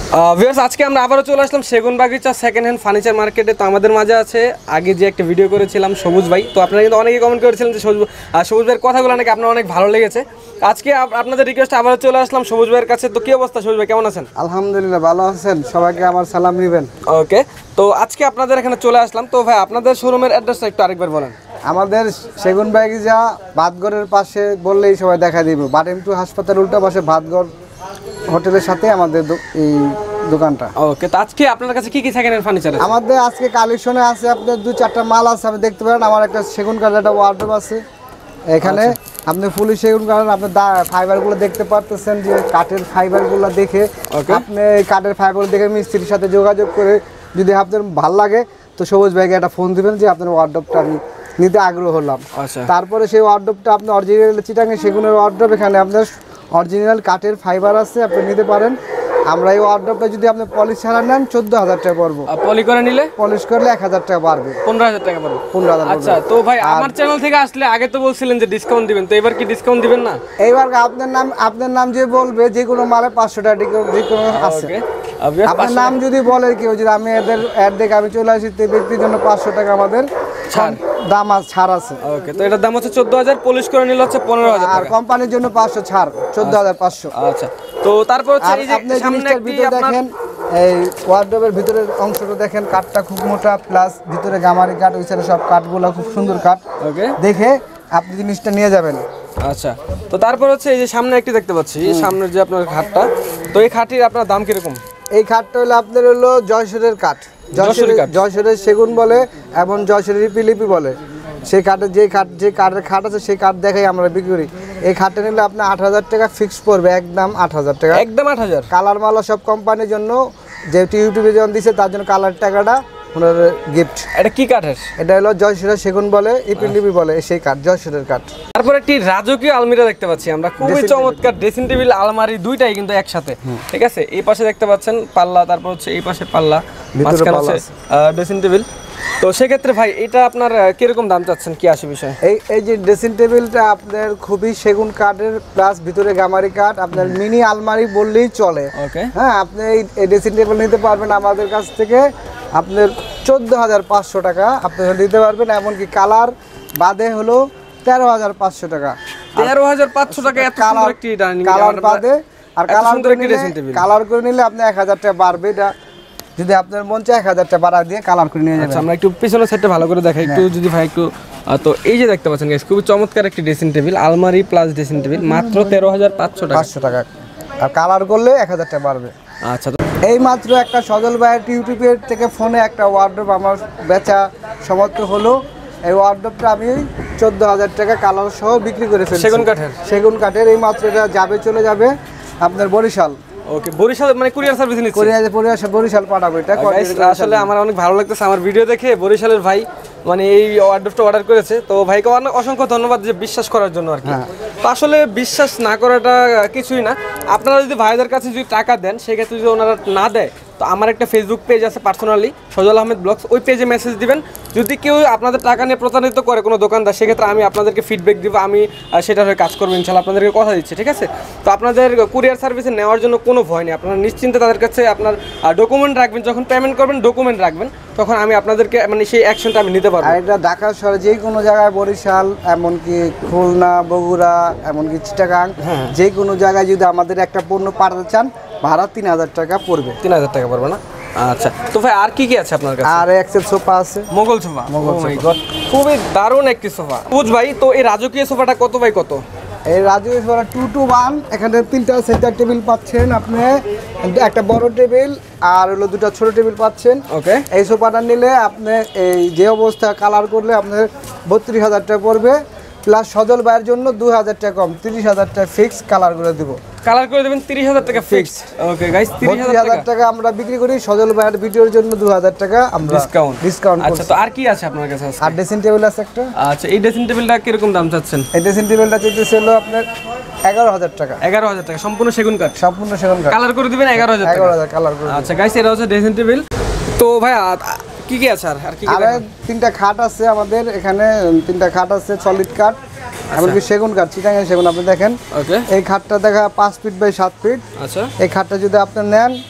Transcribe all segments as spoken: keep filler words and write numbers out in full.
Viewers আজকে আমরা আবারও চলে আসলাম সেগুনবাগিচা সেকেন্ড হ্যান্ড ফার্নিচার মার্কেটে। তো আমাদের মাঝে আছে আগে যে একটা ভিডিও করেছিলাম সবুজ ভাই। তো আপনারা কিন্তু অনেকেই কমেন্ট করেছিলেন যে সবুজ সবুজ ভাইয়ের কথাগুলো নাকি আপনার অনেক ভালো লেগেছে। আজকে আপনাদের রিকোয়েস্টে আবারও চলে আসলাম সবুজ ভাইয়ের কাছে। তো কি অবস্থা সবুজ ভাই, কেমন আছেন? আলহামদুলিল্লাহ ভালো আছেন, সবাইকে আমার সালাম নেবেন। ওকে, তো আজকে আপনাদের এখানে চলে আসলাম। তো ভাই আপনাদের শোরুমের অ্যাড্রেসটা একটু আরেকবার বলেন। আমাদের সেগুনবাগিচা ভাতঘরের পাশে বললেই সবাই দেখা দিবে। বাটেমটু হাসপাতাল উল্টা পাশে ভাতঘর হোটেলের সাথে আমাদের এই দোকানটা। ওকে, তো আজকে আপনার কাছে কি কি সেকেন্ড হ্যান্ড ফার্নিচার আছে? আমাদের আজকে কালেকশনে আছে আপনার দু চারটা মাল আছে, আপনি দেখতে পারেন। আমার একটা সেগুন কাঠের একটা ওয়ার্ডরোব আছে এখানে। আপনি ফুলি সেগুন কাঠের আপনি ফাইবারগুলো দেখতে পারতেছেন, যে কাঠের ফাইবারগুলো দেখে আপনি এই কাঠের ফাইবারগুলো দেখে মিস্ত্রির সাথে যোগাযোগ করে যদি আপনার ভালো লাগে তো সবুজ ভাইকে একটা ফোন দিবেন যে আপনার ওয়ার্ডরোবটা আমি নিতে আগ্রহ হলাম। তারপরে সেই ওয়ার্ডরোবটা আপনি অরিজিনাল চিটাঙ্গে সেগুনের ওয়ার্ডরোব, এখানে আপনার অরিজিনাল কাঠের ফাইবার আছে, আপনি নিতে পারেন। আমরা এই ওয়ার্ডরোবটা যদি আপনি পলিশ ছাড়া নেন চোদ্দ হাজার টাকা পড়বো, পলি করে নিলে পলিশ করলে এক হাজার টাকা পারবে, পনেরো হাজার টাকা পারবে, পনেরো হাজার। আচ্ছা, তো ভাই আমার চ্যানেল থেকে আসলে আগে তো বলছিলেন যে ডিসকাউন্ট দিবেন, তো এবার কি ডিসকাউন্ট দিবেন না? এইবার আপনার নাম আপনার নাম যে বলবে যে কোনো মালে পাঁচশো টাকা ডিসকাউন্ট আছে। আপনার নাম যদি বলে কেউ যে আমি এদের অ্যাড দেখে আমি চলে আসি, তো ব্যক্তির জন্য পাঁচশো টাকা আমাদের ছাড় দাম আছে, ছাড় আছে। ওকে, তো এটার দাম হচ্ছে চোদ্দ হাজার, পলিশ করে নিলে হচ্ছে পনেরো হাজার, আর কোম্পানির জন্য পাঁচশো ছাড়, চোদ্দ হাজার পাঁচশো। আচ্ছা, তো তারপর হচ্ছে এই যে সামনে ভিতরে দেখেন, এই ওয়ার্ডরোবের ভিতরের অংশটা দেখেন, কাঠটা খুব মোটা, প্লাস ভিতরে গামারি কাঠ, ওই সাইডে সব কাঠগুলো খুব সুন্দর কাঠ। ওকে, দেখে আপনি জিনিসটা নিয়ে যাবেন। আচ্ছা, তো তারপর হচ্ছে এই যে সামনে একটি দেখতে পাচ্ছি, সামনের যে আপনার খাটটা, তো এই খাটটির আপনার দাম কিরকম? এই খাটটা হলো আপনার হলো জয়সুরের কাঠ, জয়সুরের সেগুন বলে এবং জয়সুরের লিপি বলে। সেই কাঠের যে কাঠ যে কাঠের খাট আছে সেই কাঠ দেখাই আমরা বিক্রি করি। এই খাটটা নিলে আপনার আট হাজার টাকা ফিক্স পড়বে, একদম আট হাজার টাকা, একদম আট হাজার। কালার মালা সব কোম্পানির জন্য, যেহেতু ইউটিউবে যখন দিচ্ছে তার জন্য কালার টাকাটা ওনার গিফট। এটা কি কাঠের? এটা হলো জয়সুরের সেগুন বলে, ইপিলিপি বলে, সেই কাঠ জয়সুরের কাঠ। তারপর একটি রাজকীয় আলমিরা দেখতে পাচ্ছি আমরা, খুবই চমৎকার ড্রেসিং টেবিল আলমারি দুইটাই কিন্তু একসাথে। ঠিক আছে, এই পাশে দেখতে পাচ্ছেন পাল্লা, তারপর হচ্ছে এই পাশে পাল্লা, মাঝখানে হচ্ছে ড্রেসিং টেবিল। তো সেক্ষেত্রে ভাই এটা আপনার কিরকম দাম চাচ্ছেন, কি আসে বিষয়? এই এই যে ড্রেসিং টেবিলটা আপনার খুবই সেগুন কাঠের, প্লাস ভিতরে গামারি কাঠ, আপনার মিনি আলমারি বললেই চলে। ওকে, হ্যাঁ, আপনি এই ড্রেসিং টেবিল নিতে পারবেন আমাদের কাছ থেকে আপনার চোদ্দ হাজার পাঁচশো টাকা আপনি নিতে পারবেন। এমনকি কালার বাদে হলো তেরো হাজার পাঁচশো টাকা, তেরো হাজার পাঁচশো টাকা এত সুন্দর একটি ডাইনিং কালার বাদে। আর কালার করে নিলে কালার করে নিলে আপনি এক হাজার টাকা বাড়বে। এটা যদি আপনার মন চায় এক হাজার টাকা বাড়া দিয়ে কালার করে নিয়ে যাবেন। আমরা একটু পিছনের সাইডটা ভালো করে দেখাই একটু যদি ভাই একটু। তো এই যে দেখতে পাচ্ছেন গাইস, খুবই চমৎকার একটি ড্রেসিং টেবিল, আলমারি প্লাস ড্রেসিং টেবিল, মাত্র তেরো হাজার পাঁচশো টাকা, পাঁচশো টাকা। আর কালার করলে এক হাজার টাকা বাড়বে। আচ্ছা, এই মাত্র একটা সজল ভাইয়ের ইউটিউবের থেকে ফোনে একটা ওয়ার্ডরোব আমার বেচা সমর্থ হলো। এই ওয়ার্ডরোবটা আমি চোদ্দ হাজার টাকা কালার সহ বিক্রি করে ফেলছি, সেগুন কাঠের। সেগুন কাঠের এই মাত্র এটা যাবে, চলে যাবে আপনার বরিশাল। ওকে, বরিশাল মানে কুরিয়ার সার্ভিস নিচ্ছে, কুরিয়ার বরিশাল পাঠাবো এটা। আসলে আমার অনেক ভালো লাগতেছে আমার ভিডিও দেখে, বরিশালের ভাই মানে এই ওয়ার্ডরোবটা অর্ডার করেছে। তো ভাইকে অনেক অসংখ্য ধন্যবাদ যে বিশ্বাস করার জন্য আর কি। তো আসলে বিশ্বাস না করাটা কিছুই না, আপনারা যদি ভাইদের কাছে যদি টাকা দেন সেক্ষেত্রে যদি ওনারা না দেয়, তো আমার একটা ফেসবুক পেজ আছে পার্সোনালি, সজল আহমেদ ব্লগস, ওই পেজে মেসেজ দিবেন। যদি কেউ আপনাদের টাকা নিয়ে প্রতারিত করে কোনো দোকানদার, সেক্ষেত্রে আমি আপনাদেরকে ফিডব্যাক দিব, আমি সেটার হয়ে কাজ করবো ইনশাল্লাহ, আপনাদেরকে কথা দিচ্ছি। ঠিক আছে, তো আপনাদের কুরিয়ার সার্ভিসে নেওয়ার জন্য কোনো ভয় নেই, আপনারা নিশ্চিন্তে তাদের কাছে আপনার ডকুমেন্ট রাখবেন, যখন পেমেন্ট করবেন ডকুমেন্ট রাখবেন, তখন আমি আপনাদেরকে মানে সেই অ্যাকশনটা আমি নিতে পারবো। আর এটা ঢাকা শহরে যে কোনো জায়গায়, বরিশাল এমনকি খুলনা, বগুড়া, এমনকি চিটাগাং, যে কোনো জায়গায় যদি আমাদের একটা পণ্য পাঠাতে চান, ভাড়া তিন হাজার টাকা পড়বে। তিন হাজার টাকা পড়বে না? আচ্ছা, তো ভাই আর কি কি আছে আপনার কাছে? আর এক্সেল সোফা আছে, Mughal sofa. Oh my god, খুবই দারুণ একটি সোফা। বুঝ ভাই, তো এই রাজকীয় সোফাটা কত বাই কত? এই রাজকীয় সোফাটা টু টু ওয়ান, এখানে তিনটা সেন্টার টেবিল পাচ্ছেন আপনি, একটা বড় টেবিল আর হলো দুটো ছোট টেবিল পাচ্ছেন। ওকে, এই সোফাটা নিলে আপনি এই যে অবস্থা কালার করলে আপনার বত্রিশ হাজার টাকা পড়বে, প্লাস সজল ভাইয়ের জন্য দুই হাজার টাকা কম, তিরিশ হাজার টাকা ফিক্স কালার করে দেবো। কালার করে দেবেন তিরিশ হাজার টাকা ফিক্স। ওকে গাইস, তিরিশ হাজার টাকা আমরা বিক্রি করি, সজল ভাইয়ের ভিডিওর জন্য দুই হাজার টাকা আমরা ডিসকাউন্ট ডিসকাউন্ট। আচ্ছা, তো আর কি আছে আপনার কাছে? আর ড্রেসিং টেবিল আছে একটা। আচ্ছা, এই ড্রেসিং টেবিলটা কিরকম দাম চাচ্ছেন? এই ড্রেসিং টেবিলটা চাইতেছে হলো আপনার এগারো হাজার টাকা। এগারো হাজার টাকা সম্পূর্ণ সেগুন কাঠ? সম্পূর্ণ সেগুন কাঠ। কালার করে দিবেন এগারো হাজার এগারো হাজার কালার করে। আচ্ছা গাইস, এটা হচ্ছে ড্রেসিং টেবিল। তো ভাই কি কি আছে আর কি কি? আর তিনটা খাট আছে আমাদের এখানে, তিনটা খাট আছে সলিড কাঠ, এমনকি সেগুন কাঠ, চিটাঙ্গের সেগুন। আপনি দেখেন এই খাটটা দেখা পাঁচ ফিট বাই সাত ফিট। আচ্ছা, এই খাটটা যদি আপনি নেন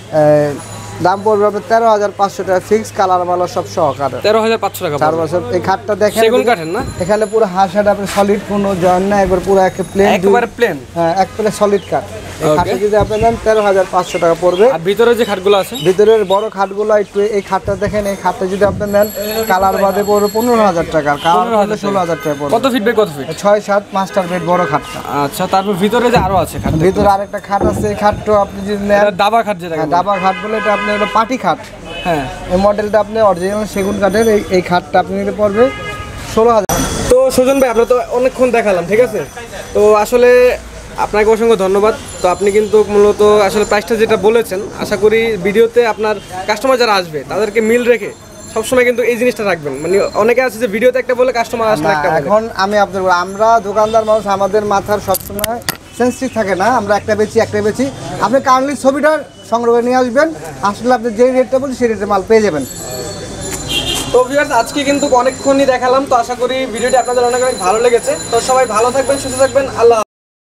দাম পড়বে আপনার তেরো হাজার পাঁচশো টাকা ফিক্স, কালার মালার সব সহকারে। তেরো হাজার পাঁচশো টাকা চার পড়বে। বছর। এই খাটটা দেখেন সেগুন কাঠের না? এখানে পুরো হাঁসাটা আপনি সলিড কোনো জয়েন না, একবার পুরো একটা প্লেন, একেবারে প্লেন। হ্যাঁ এক প্লেন সলিড কাঠ। এই Okay. খাটটা যদি আপনি নেন তেরো হাজার পাঁচশো টাকা পড়বে। আর ভিতরে যে খাটগুলো আছে? ভিতরের বড় খাটগুলো একটু, এই খাটটা দেখেন, এই খাটটা যদি আপনি নেন কালার বাদে পড়বে পনেরো হাজার টাকা, কালার করলে ষোলো হাজার টাকা পড়বে। কত ফিট বাই কত ফিট? ছয় সাত মাস্টার বেড বড় খাটটা। আচ্ছা, তারপর ভিতরে যে আরো আছে খাট, ভিতরে আরেকটা খাট আছে, এই খাটটা আপনি যদি নেন এটা দাবা খাট যেটা হ্যাঁ, ডাবা খাট বলে, এটা আপনি এটা পাটি খাট। হ্যাঁ, এই মডেলটা আপনি অরিজিনাল সেগুন কাঠের, এই এই খাটটা আপনি নিতে পড়বে ষোলো হাজার। তো সুজন ভাই আমরা তো অনেকক্ষণ দেখালাম, ঠিক আছে? তো আসলে আপনাকে অসংখ্য ধন্যবাদ। তো আপনি কিন্তু মূলত আসলে প্রাইসটা যেটা বলেছেন, আশা করি ভিডিওতে আপনার কাস্টমার যারা আসবে তাদেরকে মিল রেখে সবসময় কিন্তু এই জিনিসটা রাখবেন। মানে অনেকে আছে যে ভিডিওতে একটা বলে কাস্টমার আসলে একটা বলে। এখন আমি আপনার বলি, আমরা দোকানদার মানুষ, আমাদের মাথার সবসময় সেন্সিটিভ থাকে না, আমরা একটা বেচি একটা বেচি। আপনি কাইন্ডলি ছবিটা সংগ্রহ করে নিয়ে আসবেন, আসলে আপনি যে রেটটা বলছি সেই রেটে মাল পেয়ে যাবেন। তো ভিউয়ার্স আজকে কিন্তু অনেকক্ষণই দেখালাম। তো আশা করি ভিডিওটি আপনাদের অনেক অনেক ভালো লেগেছে। তো সবাই ভালো থাকবেন, সুস্থ থাকবেন, আল্লাহ।